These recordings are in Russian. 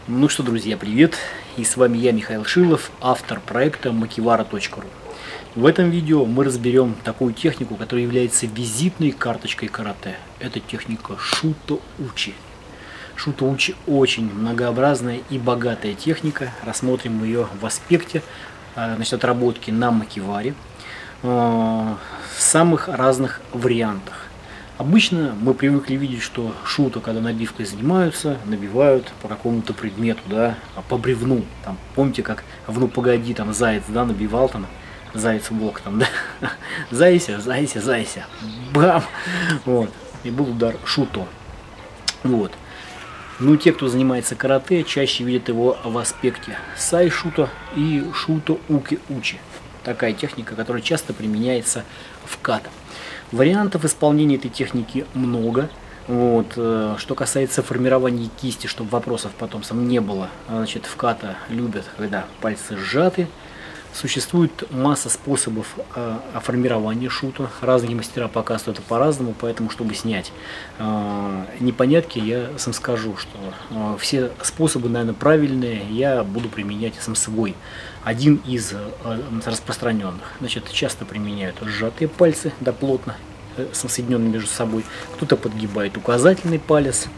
Ну что, друзья, привет! И с вами я, Михаил Шилов, автор проекта Makivara.ru. В этом видео мы разберем такую технику, которая является визитной карточкой карате. Это техника Шуто-Учи. Шуто-Учи очень многообразная и богатая техника. Рассмотрим ее в аспекте отработки на Макиваре в самых разных вариантах. Обычно мы привыкли видеть, что шуто, когда набивкой занимаются, набивают по какому-то предмету, да, по бревну. Там, помните, как в «Ну погоди», там заяц, да, набивал там, заяц волк там, да, зайся, зайся, зайся, бам, вот, и был удар шуто, вот. Ну, те, кто занимается карате, чаще видят его в аспекте сай-шуто и шуто-уки-учи. Такая техника, которая часто применяется в ката. Вариантов исполнения этой техники много. Вот. Что касается формирования кисти, чтобы вопросов потом не было, значит, в ката любят, когда пальцы сжаты. Существует масса способов формирования шуто. Разные мастера показывают это по-разному, поэтому, чтобы снять непонятки, я сам скажу, что все способы, наверное, правильные, я буду применять сам свой. Один из распространенных. Значит, часто применяют сжатые пальцы, да, плотно соединенные между собой. Кто-то подгибает указательный палец,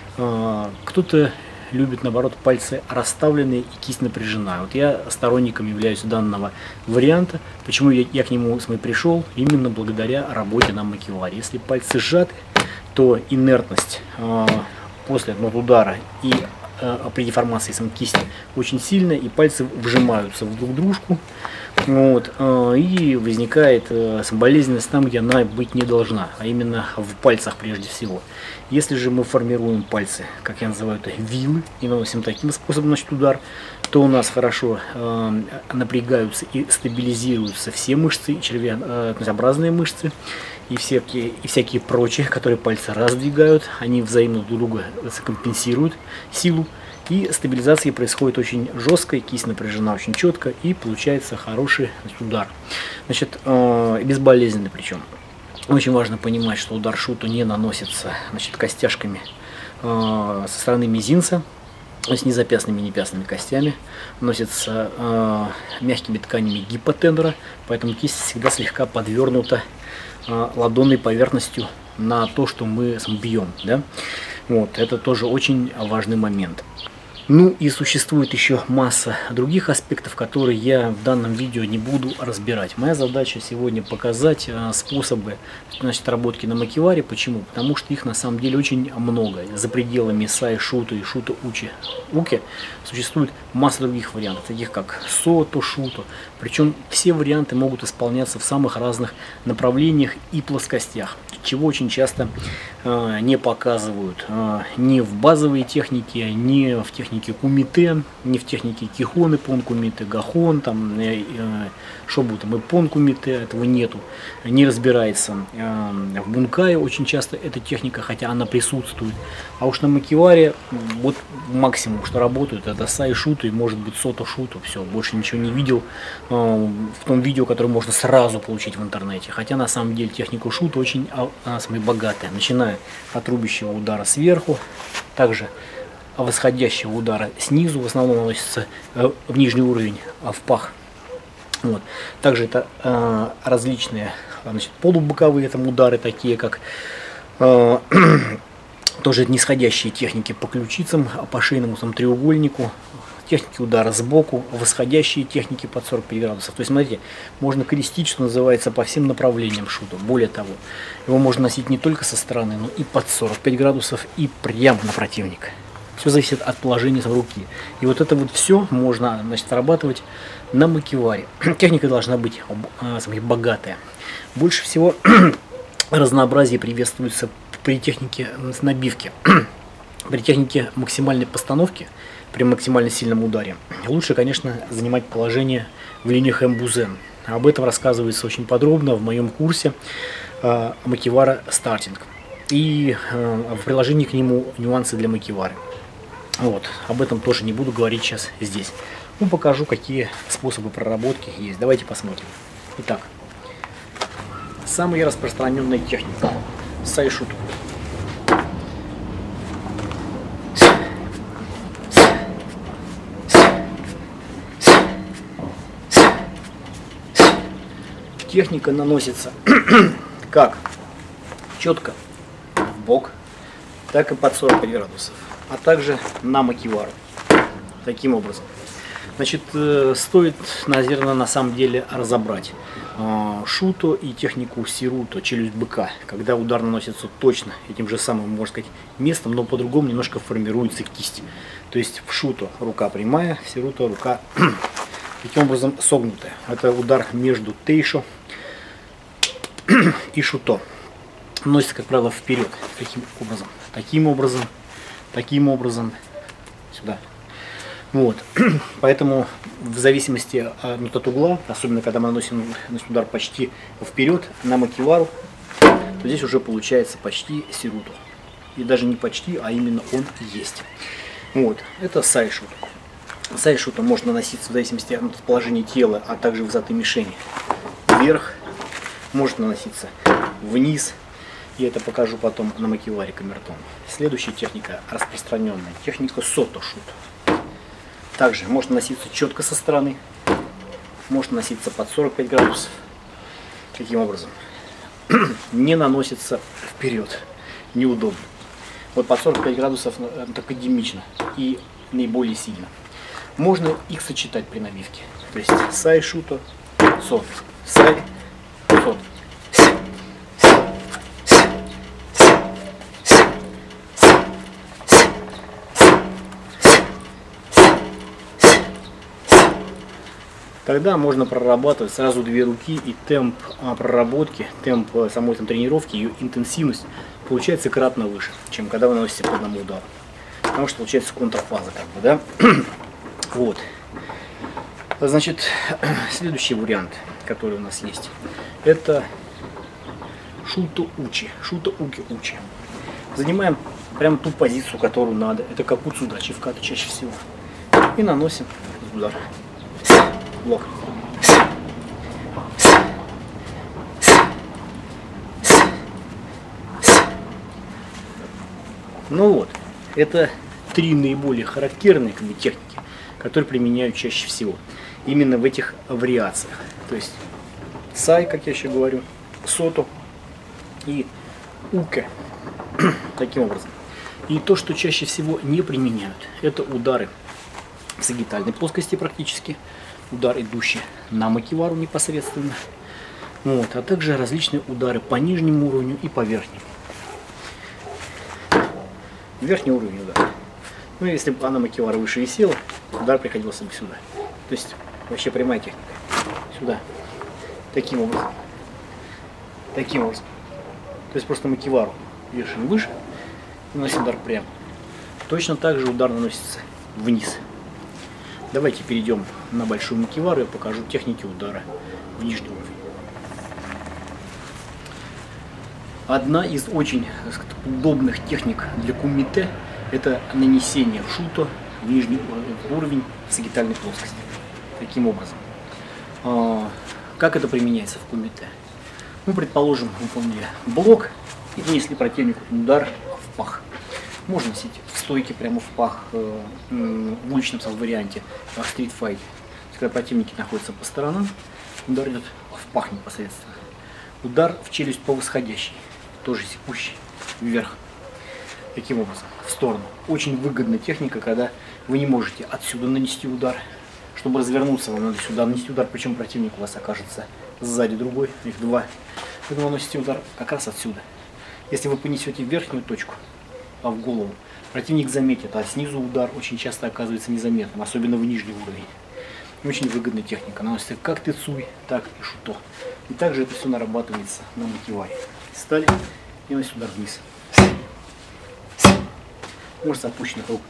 кто-то любит, наоборот, пальцы расставленные и кисть напряжена. Вот я сторонником являюсь данного варианта. Почему я к нему пришел? Именно благодаря работе на Макиваре. Если пальцы сжаты, то инертность после удара и при деформации кисти очень сильная, и пальцы вжимаются в друг дружку. Вот, и возникает болезненность там, где она быть не должна, а именно в пальцах прежде всего. Если же мы формируем пальцы, как я называю это, вилы, и наносим таким способом, значит, удар, то у нас хорошо напрягаются и стабилизируются все мышцы, червеобразные мышцы и всякие прочие, которые пальцы раздвигают, они взаимно друг друга компенсируют силу. И стабилизация происходит очень жестко, кисть напряжена очень четко, и получается хороший, значит, удар. Значит, безболезненный причем. Очень важно понимать, что удар шуто не наносится, значит, костяшками со стороны мизинца, то есть не запястными, не пястными костями, носится мягкими тканями гипотенора, поэтому кисть всегда слегка подвернута ладонной поверхностью на то, что мы бьем. Да? Вот, это тоже очень важный момент. Ну и существует еще масса других аспектов, которые я в данном видео не буду разбирать. Моя задача сегодня показать способы, значит, работки на Макиваре. Почему? Потому что их на самом деле очень много. За пределами сай-шуто и шуто-учи существует масса других вариантов, таких как сото-шуто. Причем все варианты могут исполняться в самых разных направлениях и плоскостях, чего очень часто не показывают ни в базовой технике, ни в технике кумите, ни в технике кихон, иппон кумите, гахон, там, шобу там иппон кумите, этого нету, не разбирается. В бункае очень часто эта техника, хотя она присутствует, а уж на Макиваре вот максимум, что работают, это сай-шуто и может быть сото-шуто, все, больше ничего не видел в том видео, которое можно сразу получить в интернете. Хотя на самом деле техника шуто очень богатая, начиная от рубящего удара сверху, также восходящего удара снизу, в основном наносится в нижний уровень, в пах. Вот. Также это различные, значит, полубоковые там удары, такие как тоже нисходящие техники по ключицам, по шейному треугольнику, техники удара сбоку, восходящие техники под 45 градусов. То есть, смотрите, можно крестить, что называется, по всем направлениям шуто. Более того, его можно носить не только со стороны, но и под 45 градусов, и прямо на противника. Все зависит от положения руки. И вот это вот все можно, значит, отрабатывать на Макиваре. Техника должна быть богатая. Больше всего разнообразие приветствуется при технике набивки. При технике максимальной постановки, при максимально сильном ударе, лучше, конечно, занимать положение в линиях эмбузен. Об этом рассказывается очень подробно в моем курсе Макивара Стартинг. И в приложении к нему нюансы для Макивары. Вот, об этом тоже не буду говорить сейчас здесь. Ну, покажу, какие способы проработки есть. Давайте посмотрим. Итак, самая распространенная техника сай-шуто. техника наносится как четко в бок, так и под 45 градусов, а также на макивару. Таким образом. Значит, стоит, наверное, на самом деле разобрать шуто и технику сируто, челюсть быка, когда удар наносится точно этим же самым, можно сказать, местом, но по-другому немножко формируется кисть. То есть в шуто рука прямая, в сируто рука таким образом согнутая. Это удар между тейшо и шуто. Носится, как правило, вперед. Таким образом. Таким образом. Таким образом. Сюда. Вот. Поэтому в зависимости от угла, особенно когда мы наносим удар почти вперед на макивару, то здесь уже получается почти сируто. И даже не почти, а именно он есть. Вот. Это сайшуто. Сайшуто можно наноситься в зависимости от положения тела, а также высоты мишени. Вверх. Может наноситься вниз. И это покажу потом на макиваре камертон. Следующая техника распространенная. Техника сото-шуто. Также можно носиться четко со стороны, можно носиться под 45 градусов. Таким образом. Не наносится вперед. Неудобно. Вот под 45 градусов академично и наиболее сильно. Можно их сочетать при набивке. То есть сай шуто, сот, сай, сот. Тогда можно прорабатывать сразу две руки, и темп проработки, темп самой тренировки, ее интенсивность получается кратно выше, чем когда вы наносите по одному удару. Потому что получается контрфаза, как бы, да? Вот. Значит, следующий вариант, который у нас есть, это шуто-учи, шуто-уки-учи. Занимаем прям ту позицию, которую надо. Это как уцудачи в ката чаще всего. И наносим удар. Блок. Ну вот, это три наиболее характерные техники, которые применяют чаще всего. Именно в этих вариациях. То есть сай, как я еще говорю, сото и уке. Таким образом. И то, что чаще всего не применяют, это удары в сагитальной плоскости практически. Удар, идущий на макивару непосредственно. Вот, а также различные удары по нижнему уровню и по верхнему. Верхний уровень удара. Ну, если бы она макивара выше висела, удар приходился бы сюда. То есть вообще прямая техника. Сюда. Таким образом. Таким образом. То есть просто макивару вешаем выше и наносим удар прямо. Точно так же удар наносится вниз. Давайте перейдем на большую макивару, я покажу техники удара в нижний уровень. Одна из очень удобных техник для кумите — это нанесение шуто в нижний уровень сагитальной плоскости. Таким образом. Как это применяется в кумите? Мы, предположим, выполнили блок и нанесли противнику удар в пах. Можно носить в стойке прямо в пах, в уличном варианте, в стритфайте. Когда противники находятся по сторонам, удар идет в пах непосредственно. Удар в челюсть по восходящей, тоже секущий вверх. Таким образом, в сторону. Очень выгодная техника, когда вы не можете отсюда нанести удар. Чтобы развернуться, вам надо сюда нанести удар, причем противник у вас окажется сзади другой, их два. Поэтому наносите удар как раз отсюда. Если вы понесете в верхнюю точку, а в голову, противник заметит, а снизу удар очень часто оказывается незаметным, особенно в нижний уровень. Очень выгодная техника. Наносится как тецуй, так и шуто. И также это все нарабатывается на макиваре. Стали и наносим удар вниз. Может, с опущенных рук.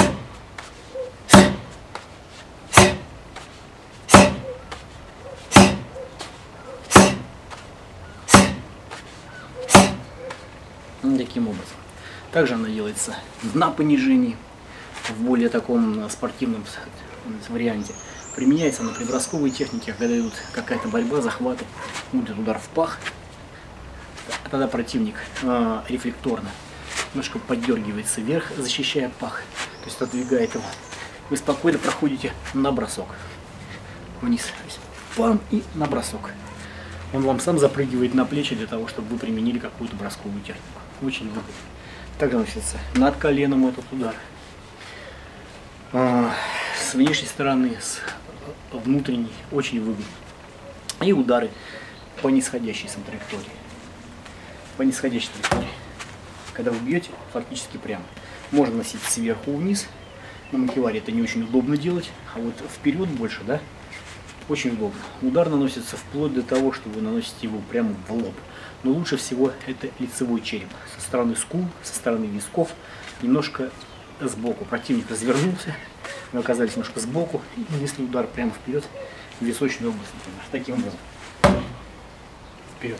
Таким образом. Также она делается на понижении, в более таком спортивном варианте. Применяется она при бросковой технике, когда идут какая-то борьба, захваты, будет удар в пах. Тогда противник рефлекторно немножко поддергивается вверх, защищая пах, то есть отодвигает его. Вы спокойно проходите на бросок. Вниз. То есть пам и на бросок. Он вам сам запрыгивает на плечи для того, чтобы вы применили какую-то бросковую технику. Очень выгодно. Также носится над коленом этот удар. С внешней стороны, с внутренней, очень выгодно. И удары по нисходящей траектории. По нисходящей траектории. Когда вы бьете, фактически прямо. Можно носить сверху вниз. На макеваре это не очень удобно делать, а вот вперед больше, да, очень удобно. Удар наносится вплоть до того, что вы наносите его прямо в лоб. Но лучше всего это лицевой череп. Со стороны скул, со стороны висков, немножко сбоку. Противник развернулся, вы оказались немножко сбоку и нанесли удар прямо вперед, в височную область, например. Таким образом. Вперед.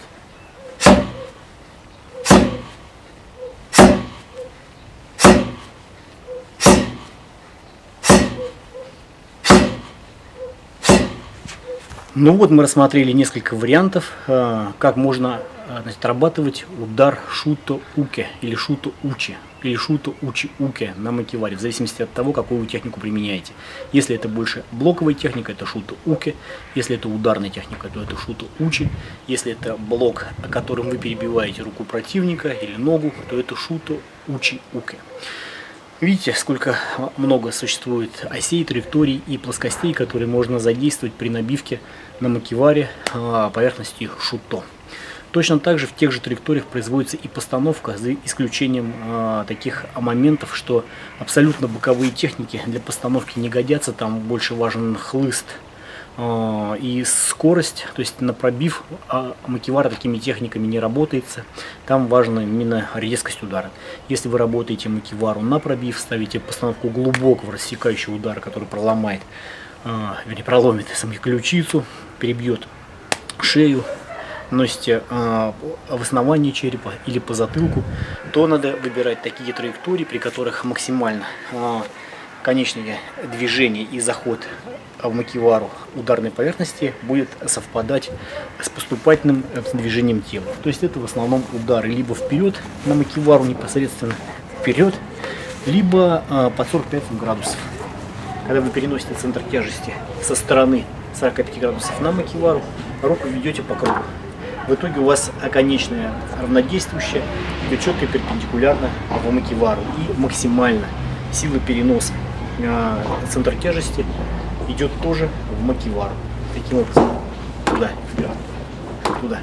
Ну вот мы рассмотрели несколько вариантов, как можно отрабатывать удар шуто-уке или шуто-учи, или шуто-учи-уке на макеваре, в зависимости от того, какую вы технику применяете. Если это больше блоковая техника, это шуто-уке, если это ударная техника, то это шуто-учи, если это блок, которым вы перебиваете руку противника или ногу, то это шуто-учи-уке. Видите, сколько много существует осей, траекторий и плоскостей, которые можно задействовать при набивке на макеваре поверхности шуто. Точно так же в тех же траекториях производится и постановка, за исключением таких моментов, что абсолютно боковые техники для постановки не годятся, там больше важен хлыст и скорость, то есть на пробив макевара такими техниками не работается, там важна именно резкость удара. Если вы работаете макевару на пробив, ставите постановку глубокого рассекающего удара, который проломает, вернее проломит саму ключицу, перебьет шею, носите в основании черепа или по затылку, то надо выбирать такие траектории, при которых максимально конечное движение и заход в макевару ударной поверхности будет совпадать с поступательным движением тела. То есть это в основном удары либо вперед на макевару непосредственно вперед, либо под 45 градусов. Когда вы переносите центр тяжести со стороны 45 градусов на макевару, руку ведете по кругу. В итоге у вас оконечная равнодействующая идет четко перпендикулярно в макевару и максимально сила переноса центр тяжести идет тоже в макевару. Таким образом, туда, вперед, туда.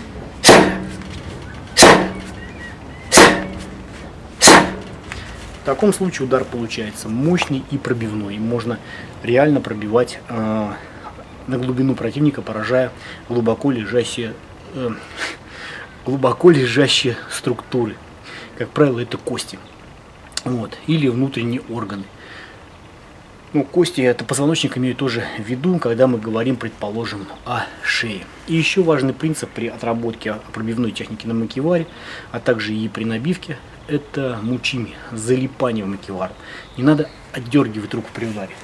В таком случае удар получается мощный и пробивной. Можно реально пробивать на глубину противника, поражая глубоко лежащие структуры. Как правило, это кости. Вот. Или внутренние органы. Ну, кости, это позвоночник, имею тоже в виду, когда мы говорим, предположим, о шее. И еще важный принцип при отработке пробивной техники на макеваре, а также и при набивке, это мучими, залипание в макевар. Не надо отдергивать руку при ударе.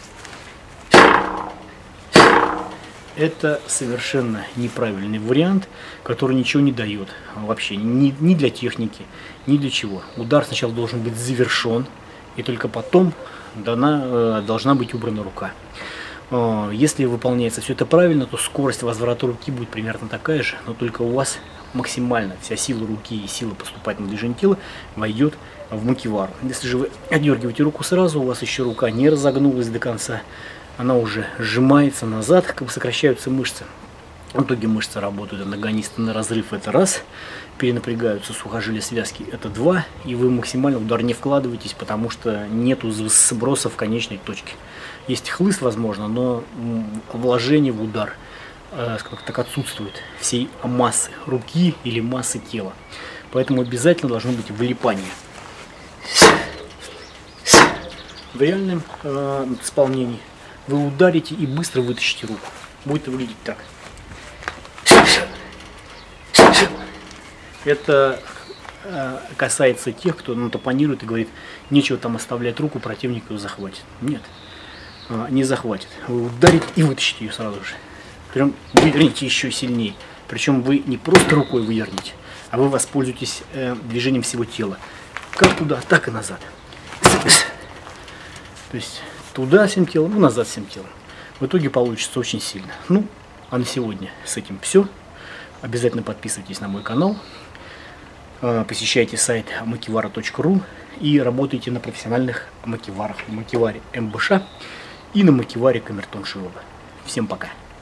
Это совершенно неправильный вариант, который ничего не дает вообще, ни для техники, ни для чего. Удар сначала должен быть завершен, и только потом должна быть убрана рука. Если выполняется все это правильно, то скорость возврата руки будет примерно такая же, но только у вас максимально вся сила руки и сила поступательного движения тела войдет в макевару. Если же вы отдергиваете руку сразу, у вас еще рука не разогнулась до конца, она уже сжимается назад, как бы сокращаются мышцы. В итоге мышцы работают анагонисты на разрыв, это раз, перенапрягаются сухожилия связки, это два, и вы максимально в удар не вкладываетесь, потому что нету сброса в конечной точке. Есть хлыст, возможно, но вложение в удар так отсутствует всей массы руки или массы тела. Поэтому обязательно должно быть вылипание. В реальном исполнении вы ударите и быстро вытащите руку. Будет выглядеть так. Это касается тех, кто топонирует и говорит, нечего там оставлять руку, противник ее захватит. Нет, не захватит. Вы ударите и вытащите ее сразу же. Причем выверните еще сильнее. Причем вы не просто рукой выверните, а вы воспользуетесь движением всего тела. Как туда, так и назад. То есть туда всем телом, назад всем телом. В итоге получится очень сильно. Ну, а на сегодня с этим все. Обязательно подписывайтесь на мой канал, посещайте сайт makivara.ru и работайте на профессиональных макиварах, на макиваре МБШ и на макиваре Камертон Шилова. Всем пока!